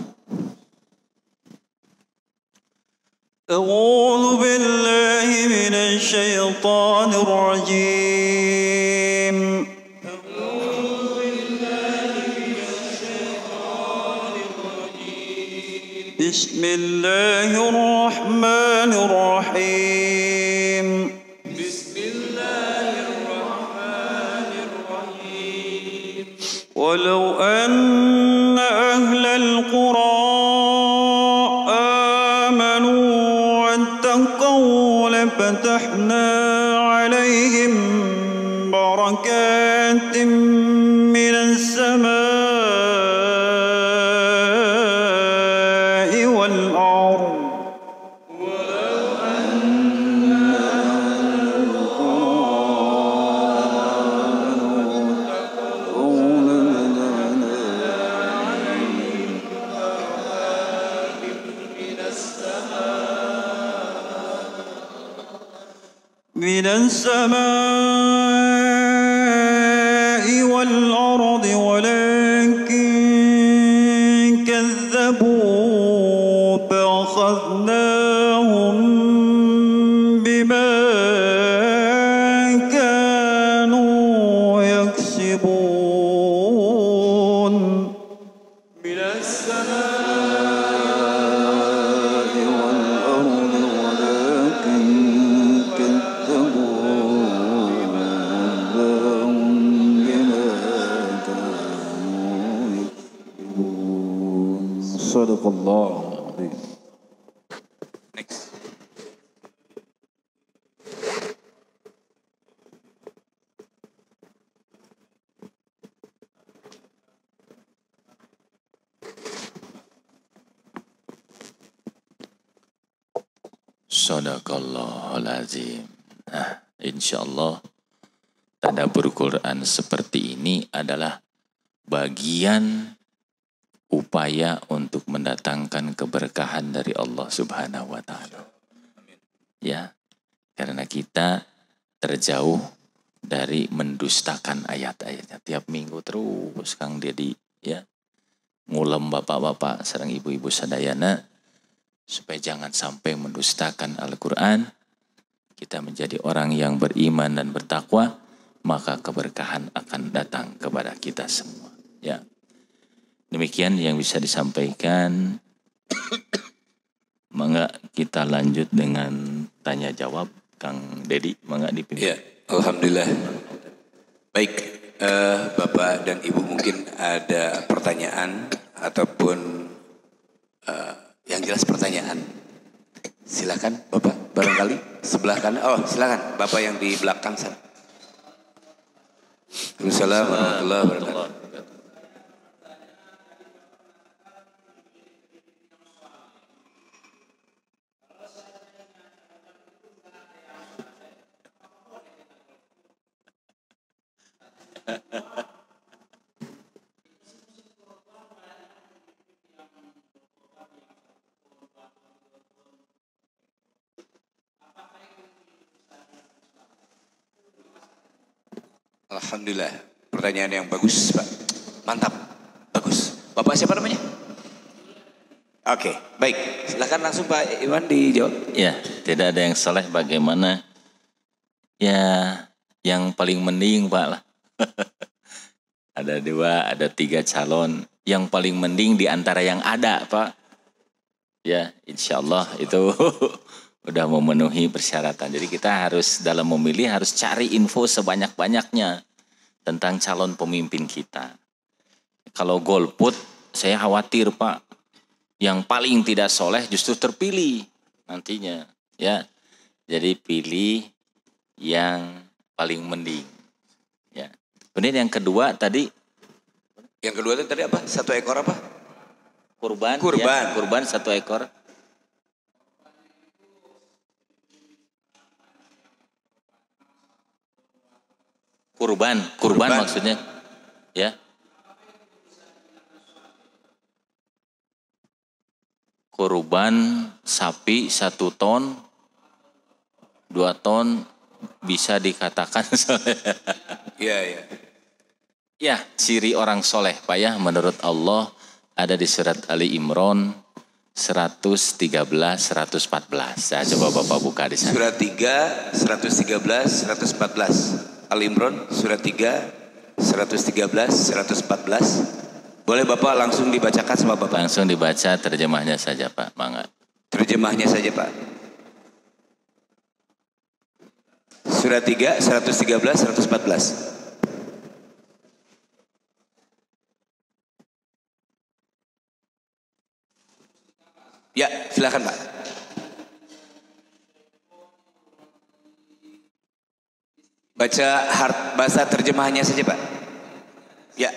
أعوذ بالله من الشيطان الرجيم بسم الله الرحمن الرحيم ولو أن أهل القرى آمنوا واتقوا لفتحنا عليهم بركات من السماء والأرض من السماء والأرض ولكن كذبوا فأخذناهم بما كانوا يكسبون من السماء والأرض ولكن Sadaqallah. Next. Sadaqallahul azim. Nah, insyaallah tadabbur Quran seperti ini adalah bagian upaya untuk mendatangkan keberkahan dari Allah Subhanahu wa taala. Ya, karena kita terjauh dari mendustakan ayat-ayatnya. Tiap minggu terus Kang Dedi ya ngulem bapak-bapak sareng ibu-ibu sadayana supaya jangan sampai mendustakan Al-Qur'an. Kita menjadi orang yang beriman dan bertakwa, maka keberkahan akan datang kepada kita semua. Ya. Demikian yang bisa disampaikan. Mangga kita lanjut dengan tanya jawab Kang Dedi, mangga dipimpin. Ya, alhamdulillah. Baik, uh, Bapak dan Ibu mungkin ada pertanyaan ataupun uh, yang jelas pertanyaan. Silakan Bapak. barangkali sebelah kanan. Oh silakan Bapak yang di belakang sana. Waalaikumsalam warahmatullahi wabarakatuh. Alhamdulillah, pertanyaan yang bagus Pak, mantap, bagus. Bapak siapa namanya? Oke, baik, silakan langsung Pak Iwan dijawab. Ya, tidak ada yang soleh bagaimana? Ya, yang paling mending Pak lah. Ada dua, ada tiga calon. Yang paling mending di antara yang ada Pak. Ya, insya Allah itu udah memenuhi persyaratan. Jadi kita harus dalam memilih harus cari info sebanyak-banyaknya tentang calon pemimpin kita. Kalau golput, saya khawatir Pak, yang paling tidak soleh justru terpilih nantinya. Ya, jadi pilih yang paling mending. Ya. Kemudian yang kedua tadi. Yang kedua itu tadi apa? Satu ekor apa? Kurban. Kurban. Ya, kurban satu ekor. Kurban, kurban, kurban maksudnya, ya. Kurban sapi satu ton, dua ton bisa dikatakan soleh. Iya, iya. Ya, ciri orang soleh, Pak ya, menurut Allah ada di surat Ali Imran seratus tiga belas, seratus empat belas. Saya coba Bapak buka di sana. Surat tiga, seratus tiga belas, seratus empat belas. Al-Imran surat tiga, seratus tiga belas, seratus empat belas. Boleh Bapak langsung dibacakan sama Bapak? Langsung dibaca terjemahnya saja Pak, mangga. Terjemahnya saja Pak. Surat tiga, seratus tiga belas, seratus empat belas. Ya, silakan Pak. Baca hard, bahasa terjemahannya saja Pak. Ya.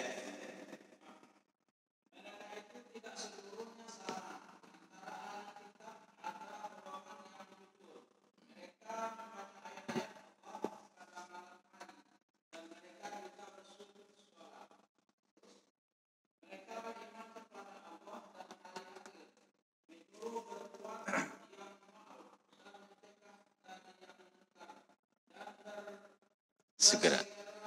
Segera.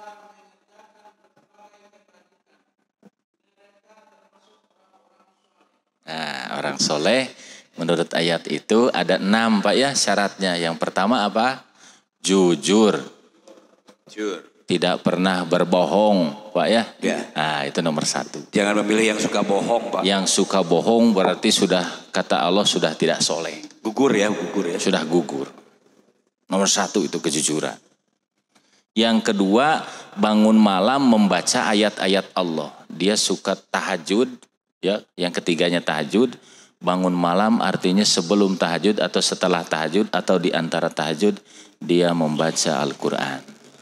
Nah, orang soleh menurut ayat itu ada enam Pak ya syaratnya. Yang pertama apa? Jujur. Jujur. Tidak pernah berbohong Pak ya. Ya. Nah itu nomor satu. Jangan memilih yang suka bohong Pak. Yang suka bohong berarti sudah kata Allah sudah tidak soleh. Gugur ya, gugur ya. Sudah gugur. Nomor satu itu kejujuran. Yang kedua, bangun malam membaca ayat-ayat Allah. Dia suka tahajud, ya. Yang ketiganya tahajud. Bangun malam artinya sebelum tahajud atau setelah tahajud atau di antara tahajud dia membaca Al-Qur'an.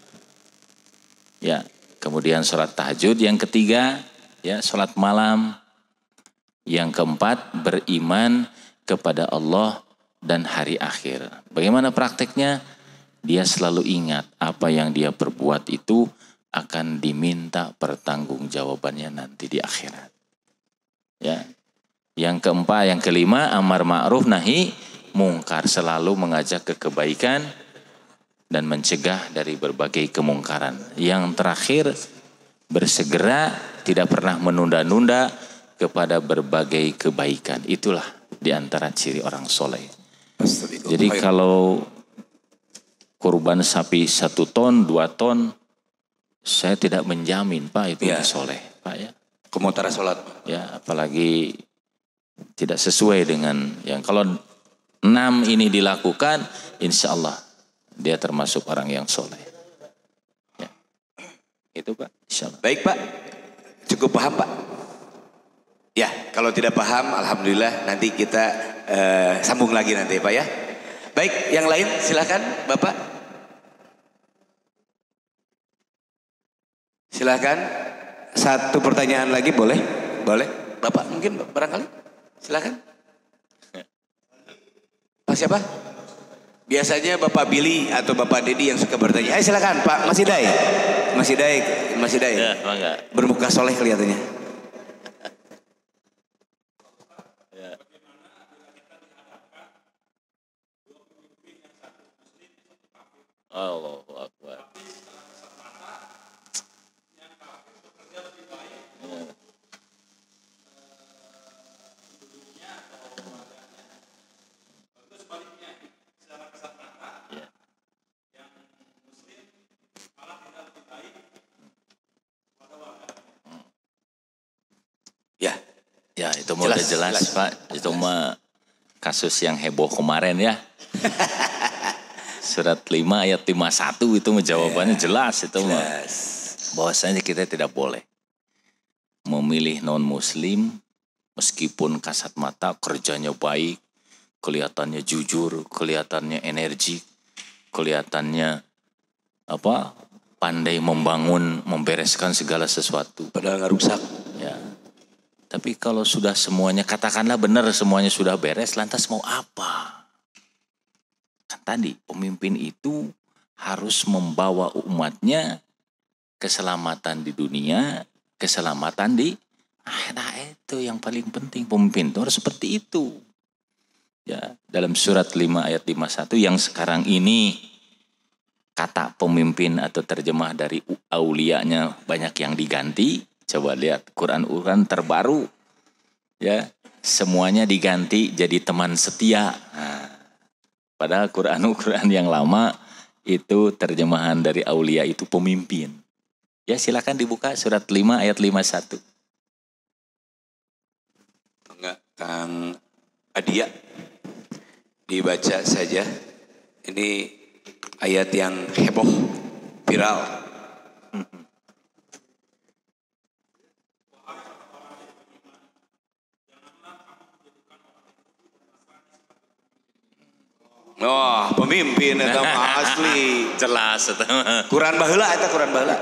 Ya, kemudian sholat tahajud. Yang ketiga, ya, sholat malam. Yang keempat, beriman kepada Allah dan hari akhir. Bagaimana prakteknya? Dia selalu ingat apa yang dia perbuat itu akan diminta pertanggungjawabannya nanti di akhirat. Ya. Yang keempat, yang kelima, amar ma'ruf nahi mungkar, selalu mengajak ke kebaikan dan mencegah dari berbagai kemungkaran. Yang terakhir, bersegera, tidak pernah menunda-nunda kepada berbagai kebaikan. Itulah di antara ciri orang soleh. Jadi kalau kurban sapi satu ton, dua ton, saya tidak menjamin Pak itu ya. Soleh Pak ya. Komutara sholat. Ya, apalagi tidak sesuai dengan yang kalau enam ini dilakukan, insya Allah dia termasuk orang yang soleh. Ya. Itu Pak, insya Allah. Baik Pak, cukup paham Pak? Ya, kalau tidak paham, alhamdulillah nanti kita uh, sambung lagi nanti Pak ya. Baik. Baik, yang lain silakan Bapak. Silakan. Satu pertanyaan lagi boleh? Boleh. Bapak mungkin barangkali. Silakan. Pak siapa? Biasanya Bapak Billy atau Bapak Dedi yang suka bertanya. Ayo silakan Pak Mas Hidai. Mas Hidai, Mas Hidai. Ya, bangga. Bermuka soleh kelihatannya. Ya. Allahu Akbar. Ya. Ya, itu mah udah jelas, jelas Pak. Itu mah kasus yang heboh kemarin ya. Surat lima ayat lima puluh satu itu jawabannya ya, jelas itu mah. Bahwasanya kita tidak boleh memilih non muslim meskipun kasat mata kerjanya baik, kelihatannya jujur, kelihatannya energi, kelihatannya apa? Pandai membangun, membereskan segala sesuatu. Padahal nggak rusak. Ya. Tapi kalau sudah semuanya, katakanlah benar semuanya sudah beres, lantas mau apa? Kan tadi pemimpin itu harus membawa umatnya keselamatan di dunia, keselamatan di akhirat. Itu yang paling penting, pemimpin itu harus seperti itu. Ya, dalam surat lima ayat lima puluh satu yang sekarang ini kata pemimpin atau terjemah dari aulianya banyak yang diganti. Coba lihat Quran-Quran terbaru, ya semuanya diganti jadi teman setia. Nah, padahal Quran-Quran yang lama itu terjemahan dari aulia itu pemimpin. Ya silakan dibuka surat lima ayat lima puluh satu. Enggak, Kang Adia dibaca saja. Ini ayat yang heboh, viral. Oh, pemimpin itu asli. Jelas itu. Quran baheula eta Quran baheula.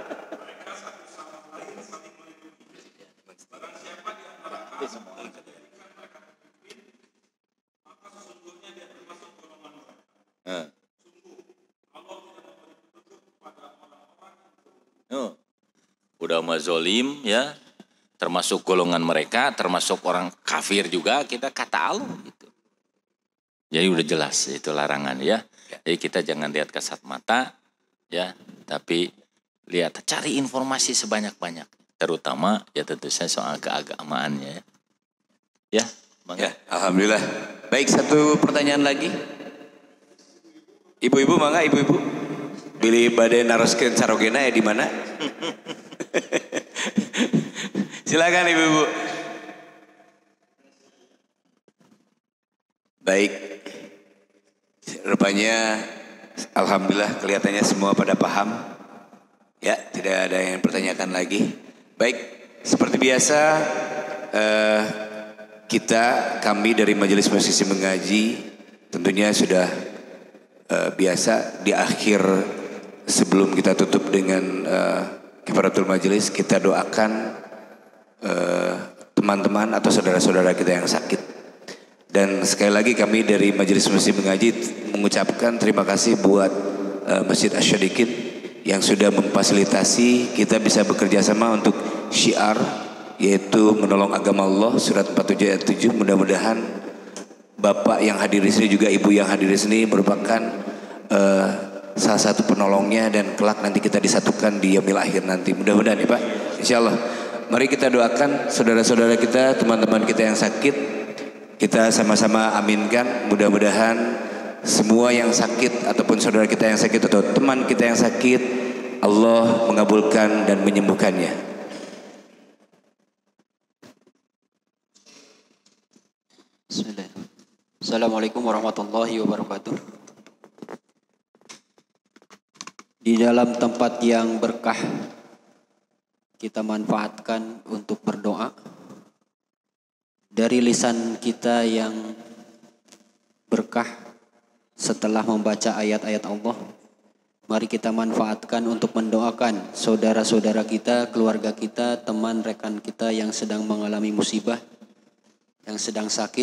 Oh, udah mazolim ya, termasuk golongan mereka, termasuk orang kafir juga kita kata Allah gitu. Jadi udah jelas itu larangan ya. Jadi kita jangan lihat kasat mata ya, tapi lihat cari informasi sebanyak-banyak, terutama ya tentu saja soal keagamaannya ya. Ya, ya, alhamdulillah. Baik, satu pertanyaan lagi. Ibu-ibu mangga ibu-ibu. Bilih bade naroskeun sarogena ya di mana? Silakan ibu-ibu. Baik. Rupanya alhamdulillah kelihatannya semua pada paham. Ya, tidak ada yang pertanyakan lagi. Baik, seperti biasa eh, kita kami dari Majelis Musisi Mengaji tentunya sudah eh, biasa di akhir sebelum kita tutup dengan eh, kifaratul majelis kita doakan eh, teman-teman atau saudara-saudara kita yang sakit. Dan sekali lagi kami dari Majelis Muslim Mengaji mengucapkan terima kasih buat uh, Masjid Asy-Syadiqin yang sudah memfasilitasi kita bisa bekerja sama untuk syiar yaitu menolong agama Allah surat empat puluh tujuh ayat tujuh. Mudah-mudahan Bapak yang hadir di sini juga Ibu yang hadir di sini merupakan uh, salah satu penolongnya dan kelak nanti kita disatukan di yaumil akhir nanti. Mudah-mudahan ya Pak. Insyaallah. Mari kita doakan saudara-saudara kita, teman-teman kita yang sakit. Kita sama-sama aminkan, mudah-mudahan semua yang sakit ataupun saudara kita yang sakit atau teman kita yang sakit Allah mengabulkan dan menyembuhkannya. Bismillahirrahmanirrahim. Assalamualaikum warahmatullahi wabarakatuh. Di dalam tempat yang berkah kita manfaatkan untuk berdoa. Dari lisan kita yang berkah setelah membaca ayat-ayat Allah, mari kita manfaatkan untuk mendoakan saudara-saudara kita, keluarga kita, teman rekan kita yang sedang mengalami musibah, yang sedang sakit.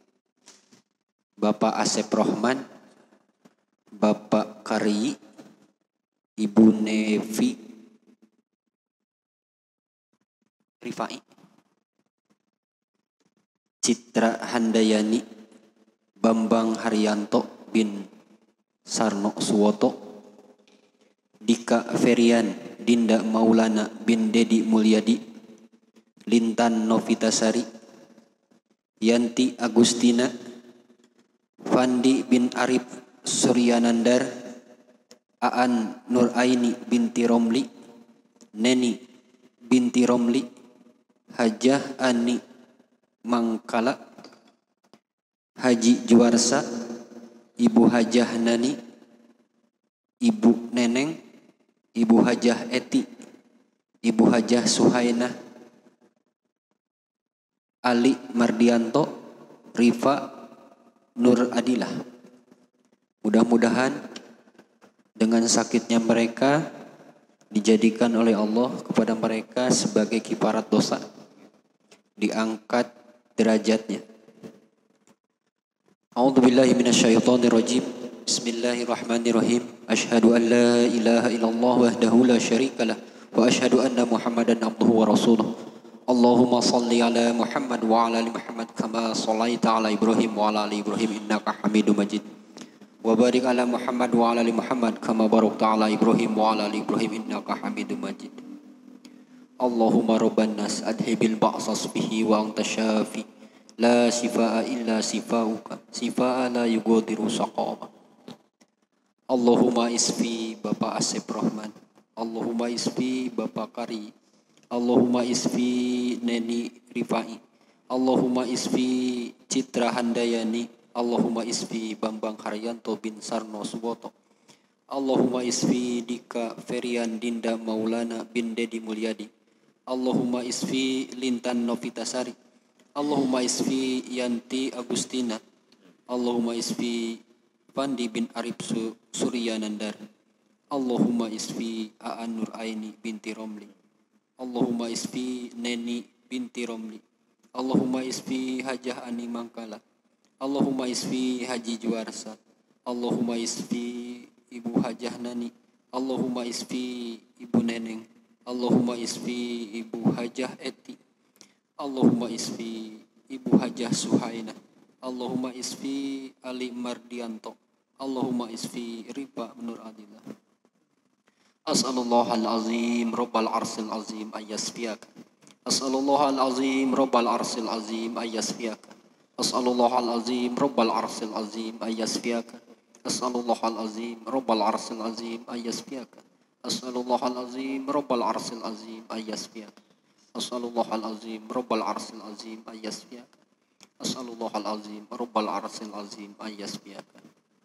Bapak Asep Rohman, Bapak Kari, Ibu Nevi Rifai, Citra Handayani, Bambang Haryanto bin Sarno Suwoto, Dika Ferian, Dinda Maulana bin Dedi Mulyadi, Lintan Novitasari, Yanti Agustina, Fandi bin Arif Suryanandar, Aan Nuraini binti Romli, Neni binti Romli, Hajah Ani Mangkala, Haji Juwarsa, Ibu Hajah Nani, Ibu Neneng, Ibu Hajah Eti, Ibu Hajah Suhaina, Ali Mardianto, Rifa Nur Adilah. Mudah-mudahan dengan sakitnya mereka dijadikan oleh Allah kepada mereka sebagai kifarat dosa, diangkat derajatnya. A'udzubillahi minasyaitonirrajim. Bismillahirrahmanirrahim. Asyhadu an la ilaha illallah wahdahu la syarikalah wa asyhadu anna Muhammadan abduhu wa rasuluh. Allahumma salli ala Muhammad wa ala ali Muhammad kama shallaita ala Ibrahim wa ala ali Ibrahim innaka Hamidum Majid. Wa barik ala Muhammad wa ala ali Muhammad kama barakta ala Ibrahim wa ala ali Ibrahim innaka Hamidum Majid. Allahumma rabban nas adhibil ba'sa bihi wa anta syafi la shifaa illa shifauka shifaa la yughadiru saqama. Allahumma isfi Bapak Asep Rohman, Allahumma isfi Bapak Kari, Allahumma isfi Neni Rifai, Allahumma isfi Citra Handayani, Allahumma isfi Bambang Haryanto bin Sarno Suwoto, Allahumma isfi Dika Ferian Dinda Maulana bin Dedi Mulyadi, Allahumma isfi Lintan Novitasari, Allahumma isfi Yanti Agustina, Allahumma isfi Fandi bin Arif Suryanandar, Allahumma isfi Aan Nuraini binti Romli, Allahumma isfi Neni binti Romli, Allahumma isfi Hajah Ani Mangkala, Allahumma isfi Haji Juwarsa, Allahumma isfi Ibu Hajah Nani, Allahumma isfi Ibu Neneng, Allahumma isfi Ibu Hajah Eti, Allahumma isfi Ibu Hajah Suhaina, Allahumma isfi Ali Mardianto, Allahumma isfi Riba Nur Adillah. As'alullahal azim Rabbal arsil azim ayyasfiyaka. As'alullahal azim Rabbal arsil azim ayyasfiyaka. As'alullahal azim Rabbal arsil azim ayyasfiyaka. As'alullahal azim Rabbal arsil azim ayyasfiyaka. As'alullahal azim Rabbal arsil azim ayyasfiyaka. As'alullahal azim Rabbal arsil azim ayyasfiyaka. As'alullahal azim Rabbal arsil azim ayyasfiyaka.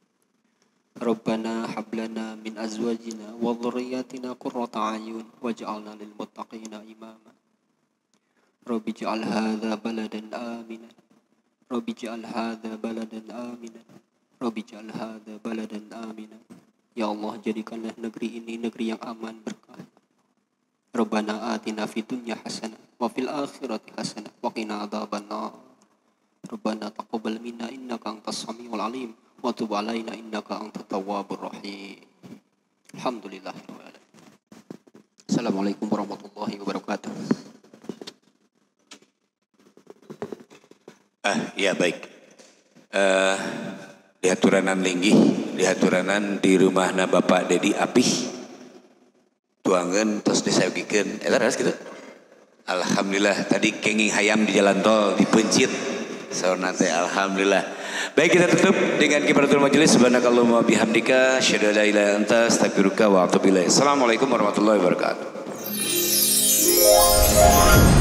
Rabbana hablana min azwajina wa dhurriyyatina qurrata a'yun waj'alna lil muttaqina imama. Rabbi ij'al hadza baladan aminan. Rabbi ij'al hadza baladan aminan. Rabbi ij'al hadza baladan aminan. Ya Allah, jadikanlah negeri ini negeri yang aman berkah. Rabbana atina fid dunya hasanah wa fil akhirati hasanah wa qina adzabannar. Rabbana taqabbal minna innaka antas samiul alim wa tub alaina innaka antat tawwabur rahim. Alhamdulillah. Assalamualaikum warahmatullahi wabarakatuh. Ah, ya baik. Uh, dihaturanan linggih, dihaturanan di rumahna Bapak Dedi Apih. Tuangan terus disayogikeun eta raos kitu. Alhamdulillah tadi kenging hayam di jalan tol dipencit. Saurna teh alhamdulillah. Baik, kita tutup dengan kifaratul majelis. Subhanakallahumma bihamdika asyhadu an la ilaha illa anta astaghfiruka wa atubu ilaik. Assalamualaikum warahmatullahi wabarakatuh.